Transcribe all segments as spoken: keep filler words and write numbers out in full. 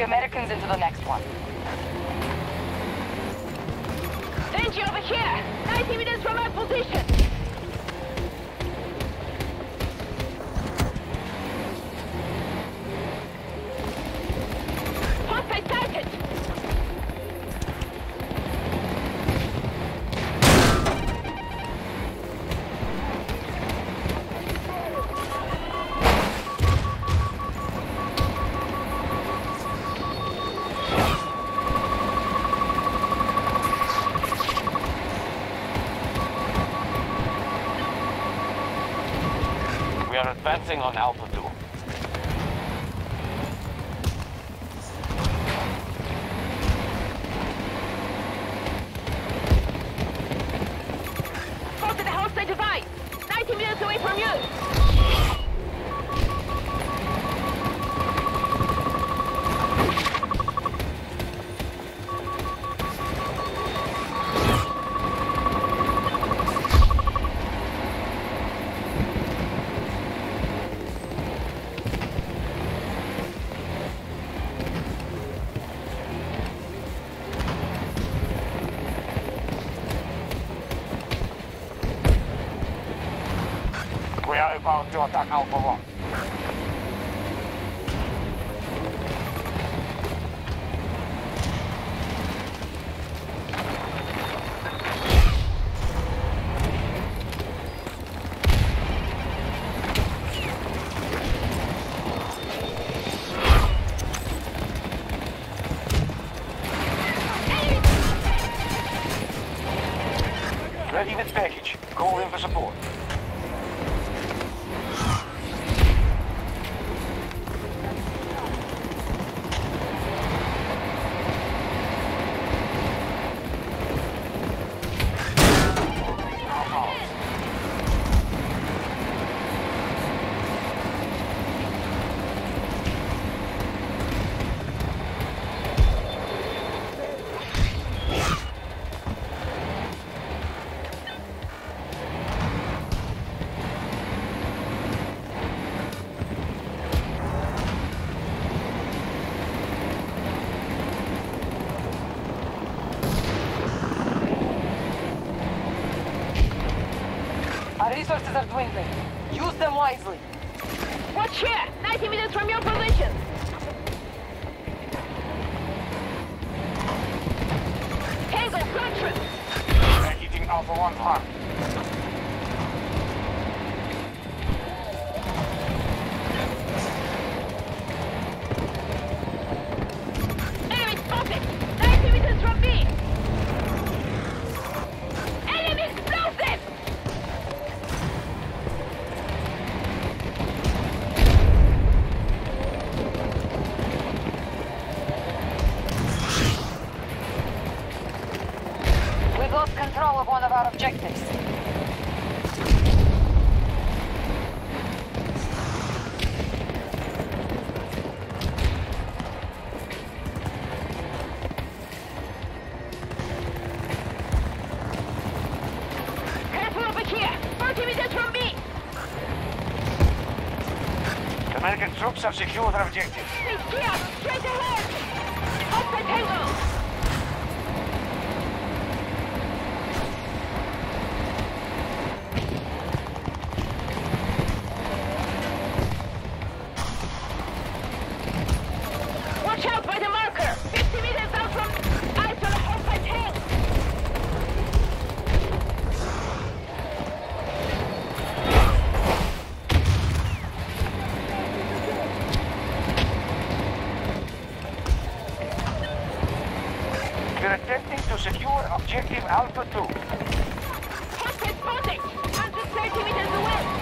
the Americans into the next one. Danger over here! ninety meters from our position! Hostile sighted! We are advancing on Alpha two. Spotted the hostile device! ninety meters away from you! We are about to attack Alpha one. Ready with package. Call in for support. Our resources are dwindling. Use them wisely. Watch here! ninety meters from your position! Tango, Gertrude! They're hitting Alpha one hard. Enemy spotted! ninety meters from me! Enemy explosive! We've lost control of one of our objectives. Careful over here! thirty meters from me! American troops have secured our objective. Stay clear! Straight ahead! Hostile Tango! Watch out by the marker! fifty meters out from... Eyes on a hostile tank! We're attempting to secure objective Alpha two. Hostile spotted! one hundred thirty meters away!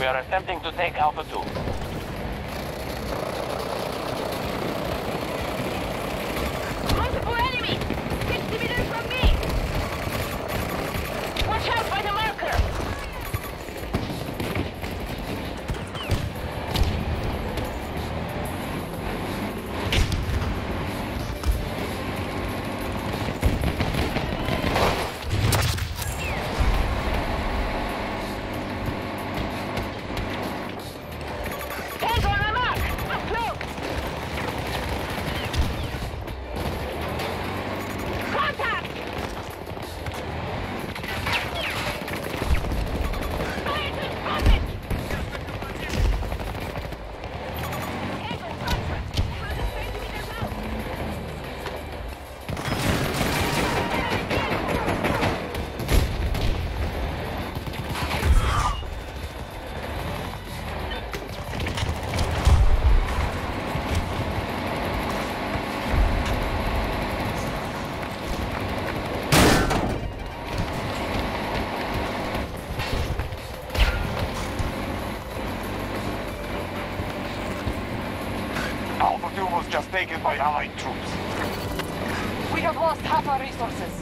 We are attempting to take Alpha two. Multiple enemies! sixty meters from me! Watch out by the marker! Tango on my mark! Up close! Contact! Fire to spotted! Tango contact! one hundred twenty meters out! Alpha two was just taken by Allied troops. We have lost half our resources.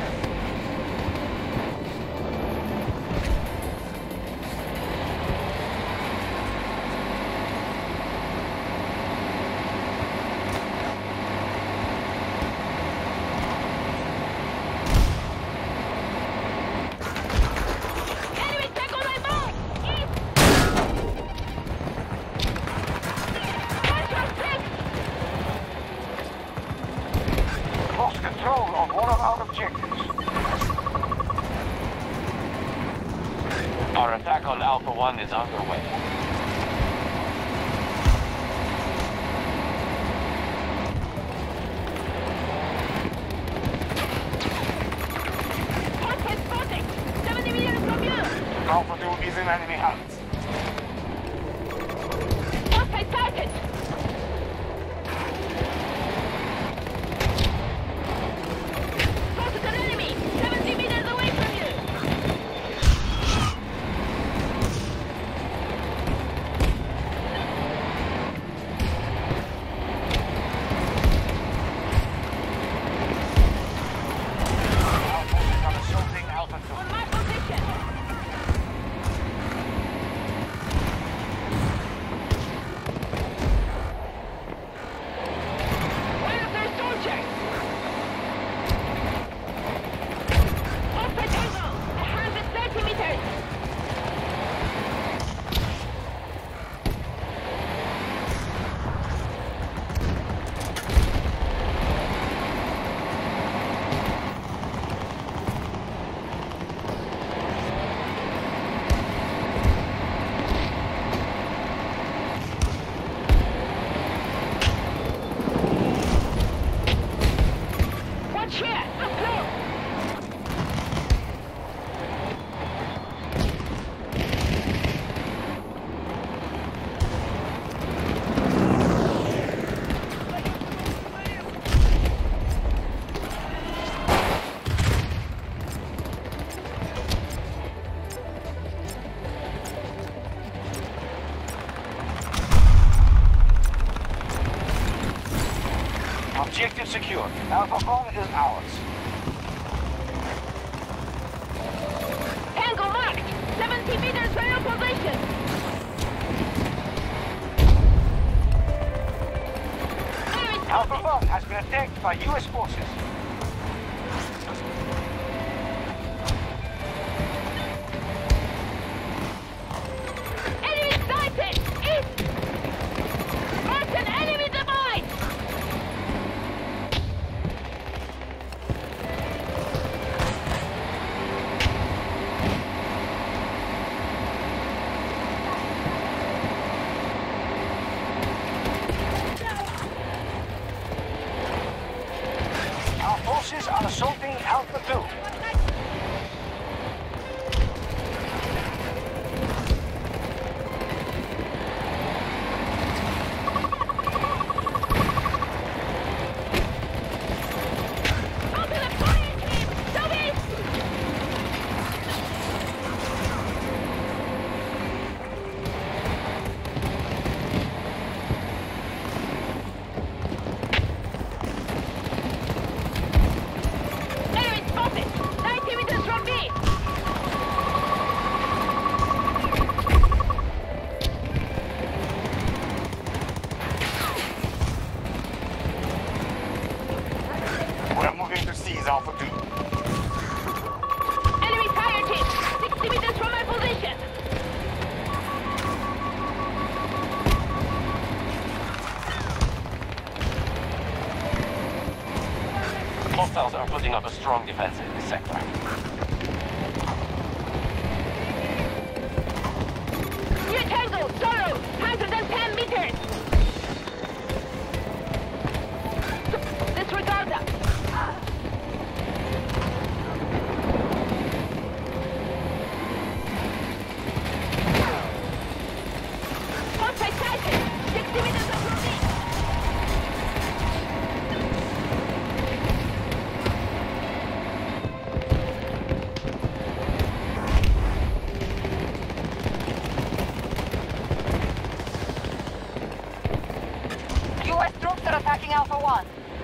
Enemy tank on my mark! East! Marshal six! Lost control of one of our objectives. Our attack on Alpha one is underway. Hostile spotted! seventy meters from you! Alpha two is in enemy hands. Hostile target! Spotted an enemy! seventy meters away from you! Our forces are assaulting Alpha two. On my position! One of their soldiers! Hostile tango! one hundred thirty meters! Watch here! Up close! Objective secure. Alpha one is ours. Tango marked! seventy meters from your position! Enemy Alpha spotted! one has been attacked by U S forces. Enemy sighted! East! Martin, enemy device! Our forces are assaulting Alpha two. Onto the fire team! Southeast! putting up a strong defense in this sector. New Tango, Zorro, one hundred ten meters. Disregard that. Hostile sighted, sixty meters up from me. U S troops are attacking Alpha One.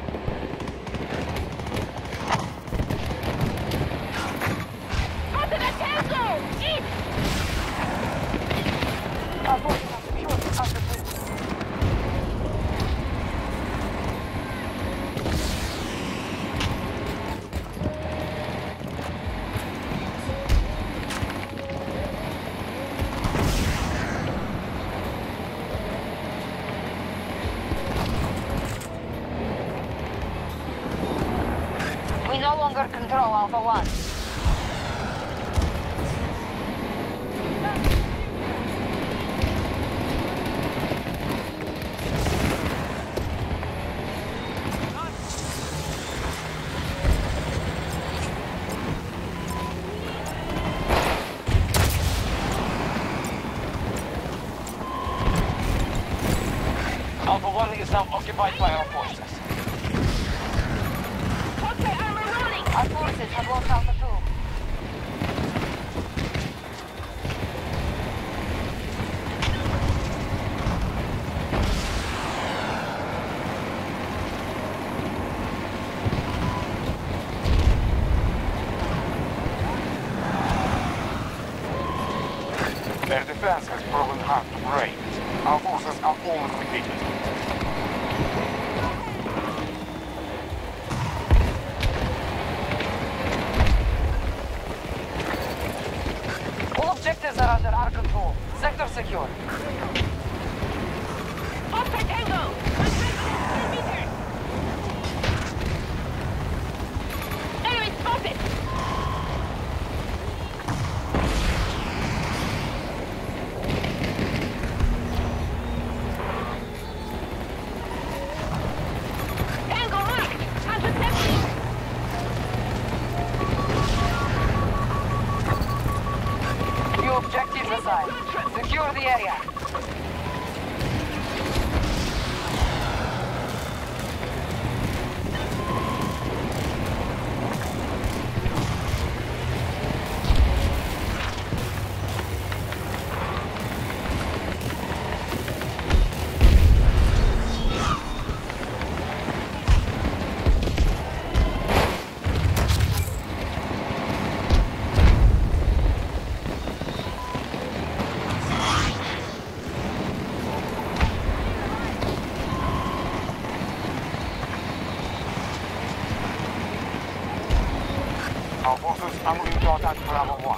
Spotted a Tango! East! Our forces are secured to counter troops. We no longer control Alpha One. Alpha One is now occupied by our forces. Hostile armor rolling! Our forces have lost Alpha Two. Their defense has proven hard to break. Our forces are almost defeated. All objectives are under our control. Sector secure. Hostile Tango! one hundred meters! Enemy spotted! Tango marked! one hundred seventy! New objectives assigned. Secure the area. Our forces are moving to attack Bravo One.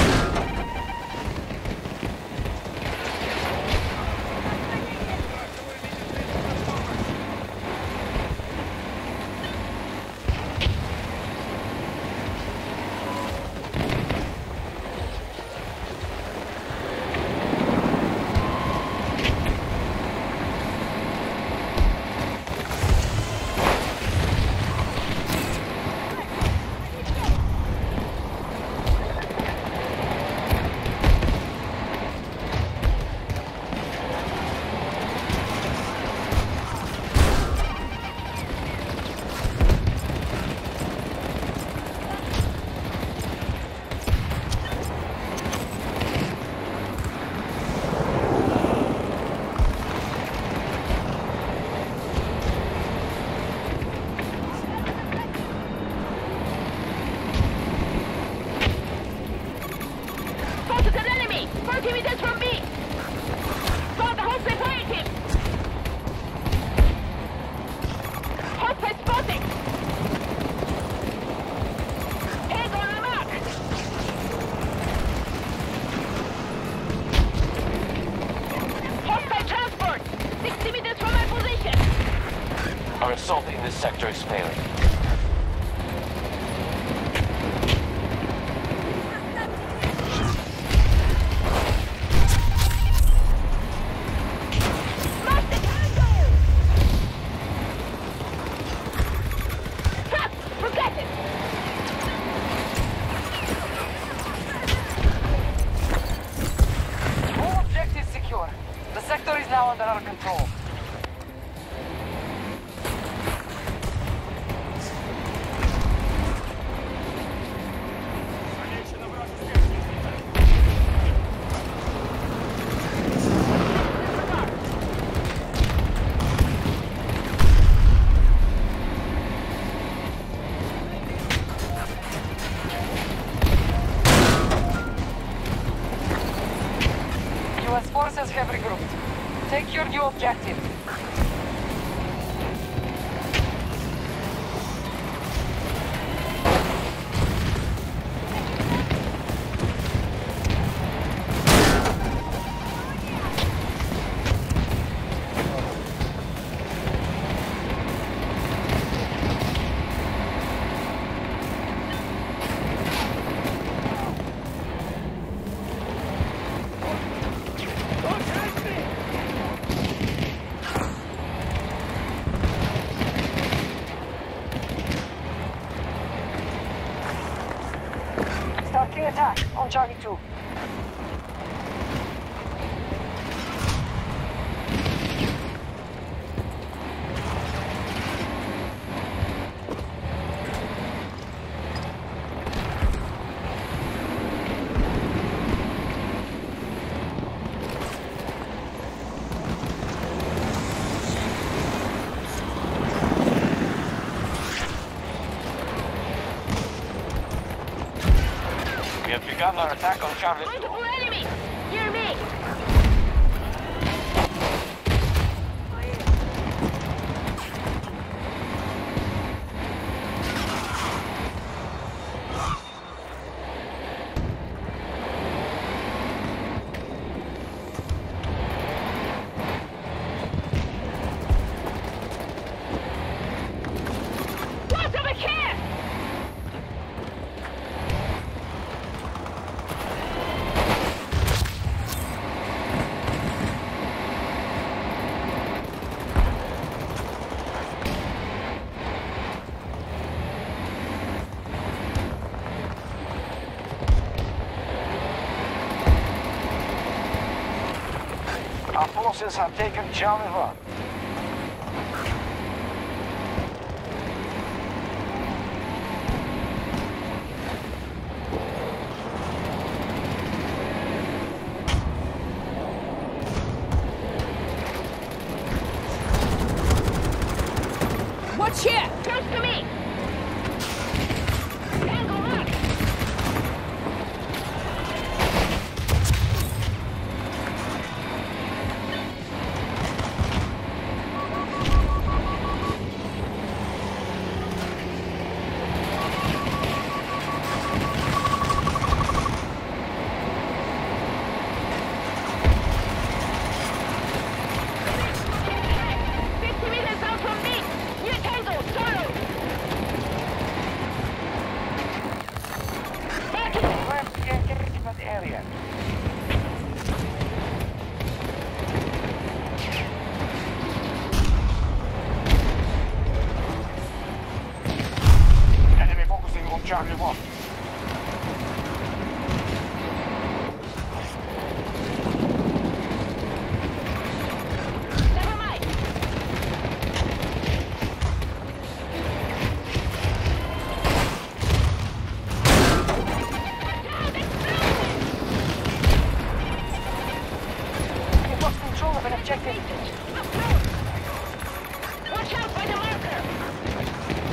Spotted an enemy! forty meters from me! Saw the hostile fire team! Hostile spotted! Tango on the mark! Hostile transport! sixty meters from my position! Our assault in this sector is failing. under our control. U S forces have regrouped. Take your new objective. Starting attack on Charlie two. We have begun our attack on Charlie two. Multiple enemies! Near me! What's over here? Our forces have taken Charlie one. Watch here! Close to me! Tango lock! fifty meters out from me! Near Tango, Toro! Back in! Left engagement area. Enemy focusing on Charlie one. Never mind! We've lost control of an objective. Up close! Watch out by the marker!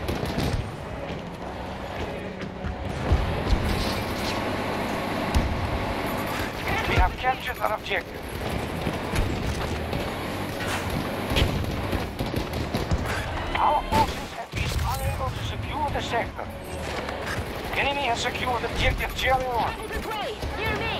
We have captured our objective. Our forces have been unable to secure the sector. Enemy has secured objective Charlie one. Trouble this way! Near me!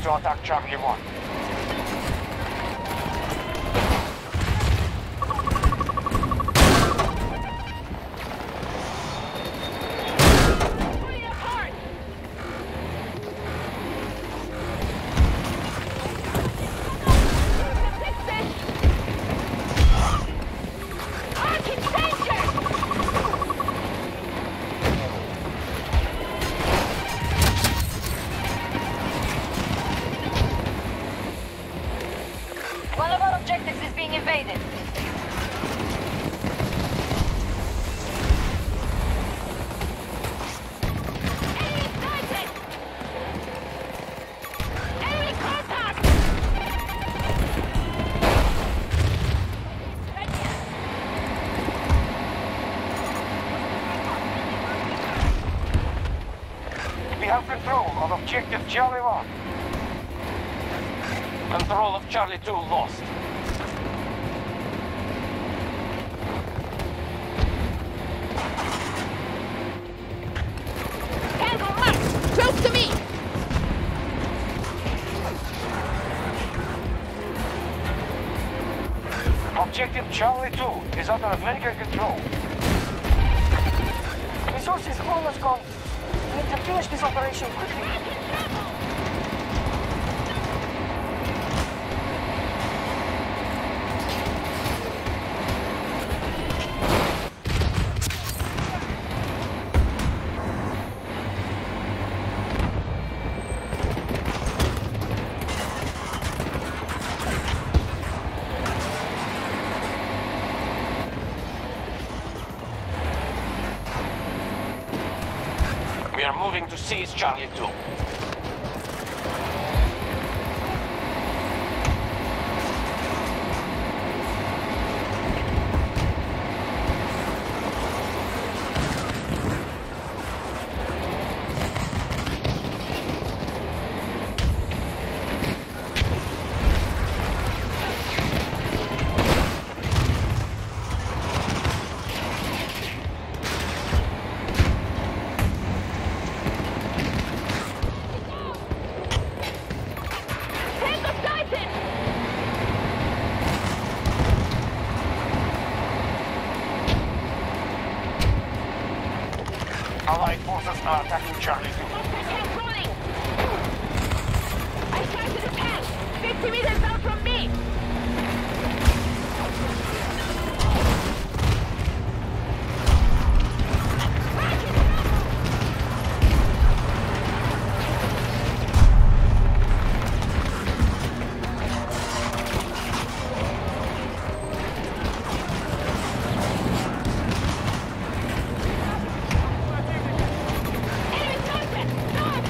to attack Charlie one. Pulling apart. Fix this. Arc in danger. One of our objectives is being invaded. Enemy sighted. Enemy contact. We have control of objective Charlie one. Control of Charlie two lost. Tango mark. Close to me. Objective Charlie two is under American control. Resources almost gone. We need to finish this operation quickly. We are moving to seize Charlie two. Tango sighted. Allied forces are attacking Charlie two. Tank rolling. I sighted a tank. fifty meters out from me. Enemy contact. North.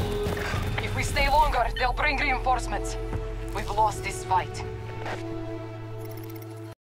If we stay longer, they'll bring reinforcements. We've lost this fight.